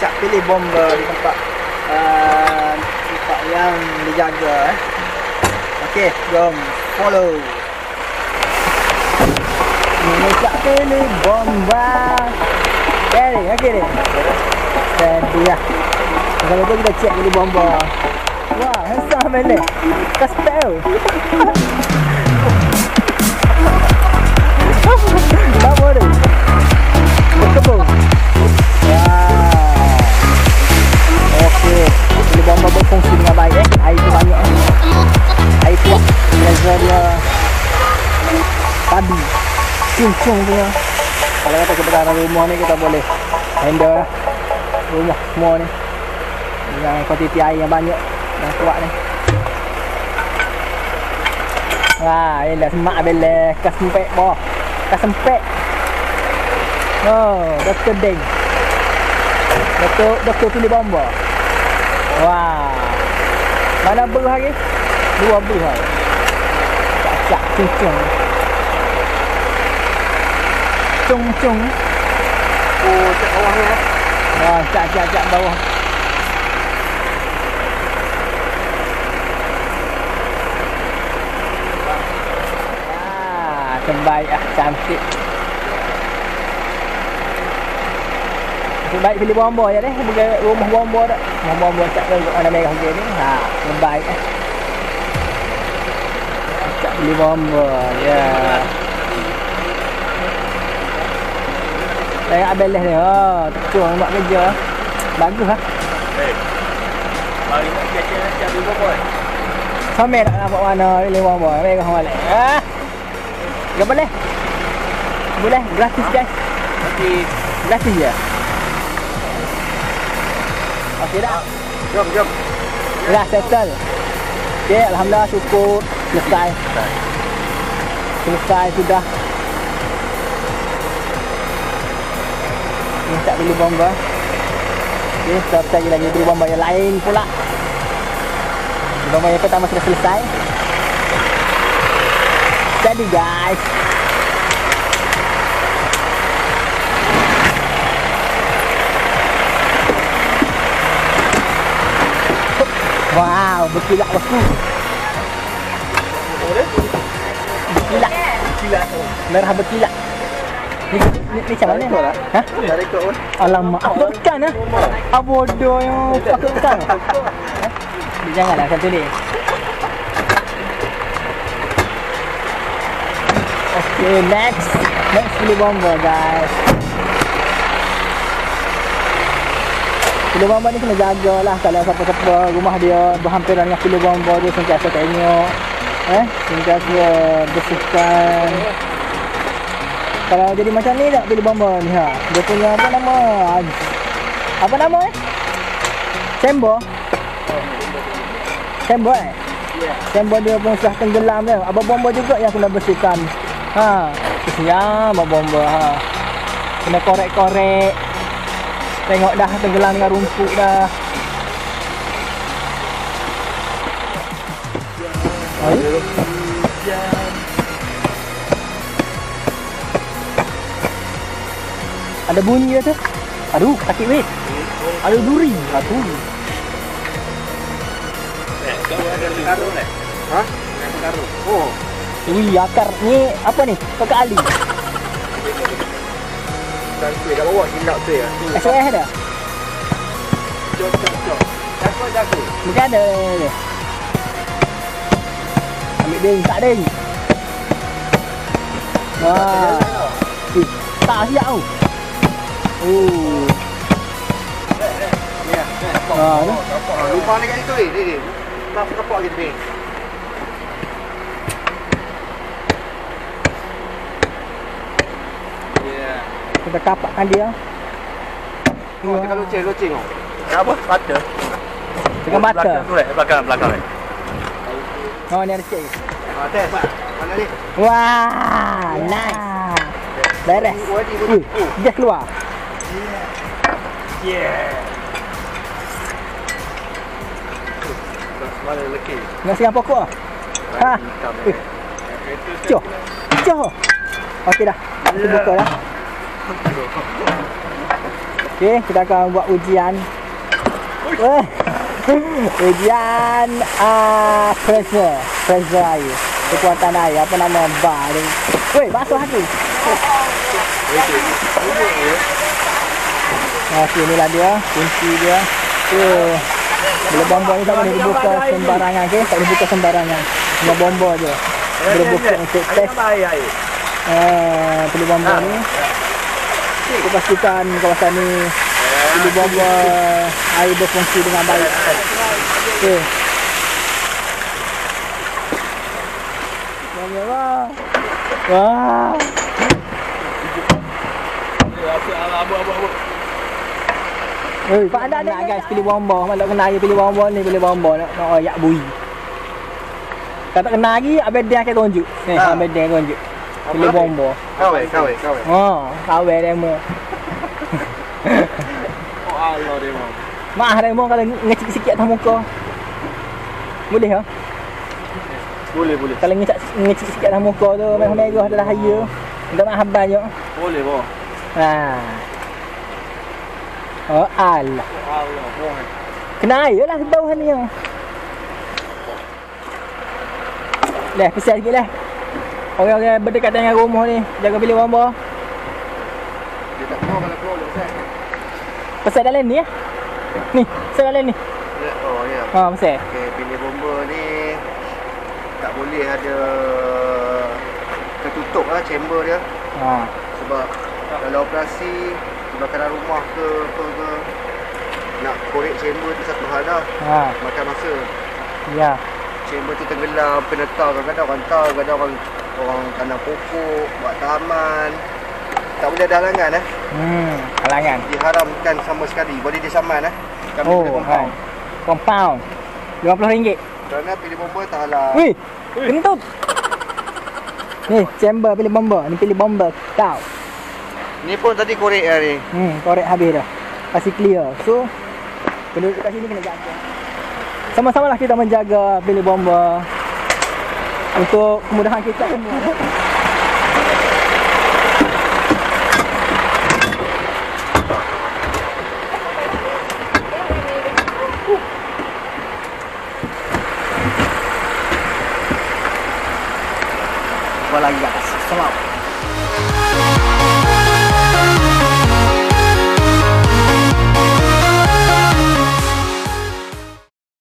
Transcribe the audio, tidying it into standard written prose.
Cak pilih bomba di tempat yang dijaga. Okey, jom follow. Ini Cak pilih bomba. Okey ni. Jadi lah. Kalau tu kita cek pilih bomba. Wah, handsome balik. Kastel. Apa ni? Berkebun. Wah. Okey. Pilih bomba berfungsi dengan baik. Air tu banyak. Air tu pressure dia padi. Cincung punya. Kalau kata kebenaran rumah ni kita boleh handle lah. Rumah semua ni. Dengan kuantiti air yang banyak. Yang kuat ni. Wah, ini dah semak belah. Kas sempit bawah. Kas sempit. Oh, Dr. Deng. Dr. pilih bomba. Wah. Mana ber lagi? 2 ber lagi. Cak cincung. Cung. Oh, cak bawah ni eh. Wah, cak bawah. Terbaik cantik. Terbaik pilih bomba je deh. Bukan rumah bomba dah. Rumah bomba cak tu warna merah macam ni. Terbaik Cak pilih bomba. Ya. Tengok abelah ni. Tercung buat kerja. Bagus lah. Mari nak cek pilih bomba. Sampai nak nampak warna pilih bomba. Merah balik. Tak boleh. Boleh, gratis guys. Gratis je. Okey dah. Jom. Dah settle. Okey, alhamdulillah cukup. Selesai sudah. Ni tak pilih bomba. Okey, kita lagi pilih bomba yang lain pula. Bomba yang pertama sudah selesai. Jadi guys, wow, berkilat bosku. Berkilat. Merah berkilat. Ni macam mana? Ha? Dari kau. Alamak, aku tekan ah. Bodoh yang aku tekan. Janganlah satu ni. Okay, next pilih bomba guys. Pilih bomba ni kena jagalah. Kalau siapa-siapa rumah dia berhampiran dengan pilih bomba dia, sentiasa tengok, sentiasa bersihkan. Kalau jadi macam ni tak pilih bomba ni dia punya apa nama? Apa nama Sembo Sembo dia pun sudah tenggelam dia. Abang bomba juga yang kena bersihkan. Kesian abang bomba. Kena korek-korek. Tengok dah tenggelam dengan rumput dah. Ada bunyi dia tu. Aduh, sakit weh. Ada duri. Aduh. Kau ada karung ni? Ada karung. Oh. Wih, akar ni apa ni? Kakak Ali. Sampai kat bawah hilap tu ya. SOS dah. Jom. Jago. Mungkin ada ni. Ambil ding, tak ding. Wah. Tak siap tau. Lupa ni kat situ ni. Tak nampak gitu ni. Kita kapakkan dia. Tengah loceng. Apa? Mata. Tengah mata. Belakang ni. Oh, ni ada cik. Test pak. Mana ni? Wah, nice. Beres. Dia keluar. Yeah. Mana lelaki? Nak siang pokok. Cuh. Okey dah. Kita buka dah. Okey, kita akan buat ujian. Ujian pressure air. Kekuatan air, apa nama bar ni. Weh, basuh hati. Okey, inilah dia, kunci dia. Bila bomba ni tak boleh dibuka sembarangan, okey? Tak boleh buka sembarangan. Dengan bomba je. Boleh buka untuk test. Pilih bomba ni. Kita pastikan kawasan ni pilih bomba air berfungsi dengan baik. Okey. Wah. Wah. Pak ada guys pilih bomba. Kalau kena air pilih bomba ni pilih bomba nak ayak bui. Kalau tak kena lagi abang dia akan tunjuk. Ni abang dia tunjuk. Pilih bomba. Kawai. Kawai demo. Oh Allah demo. Mah demo kalau ngecik sikit atas muka. Boleh ke? Boleh. Kalau ngecik sikit atas muka tu memang merah adalah haya. Minta maaf banyak. Boleh, boh. Oh Allah. Boh. Kena air lah bawah ni yang. Dah, pesat sikit lah. Orang-orang berdekatan dengan rumah ni jaga pilih bomba. Dia tak tahu kalau keluar besar. Pesat dalam ni ya. Ni, pesat dalam ni. Oh ya. Pesat. Okey, pilih bomba ni tak boleh ada tertutup lah chamber dia. Sebab kalau operasi kebakaran rumah ke nak korek chamber tu satu hal dah. Makan masa. Ya. Chamber tu tenggelam, kena tahu kadang-kadang orang tanam pokok, buat taman. Tak boleh ada halangan Halangan. Diharamkan sama sekali. Boleh disaman Kami pilih compound. Compound. RM50. Kerana pilih bomba tak halal. Wih, kentut. Ni, chamber pilih bomba. Ni pilih bomba. Tahu. Ni pun tadi korek lah ni. Korek habis dah. Pasti clear. So, penduduk kat sini kena jaga. Sama-sama lah kita menjaga pilih bomba untuk kemudahan kita semua. Lagi guys. Selamat.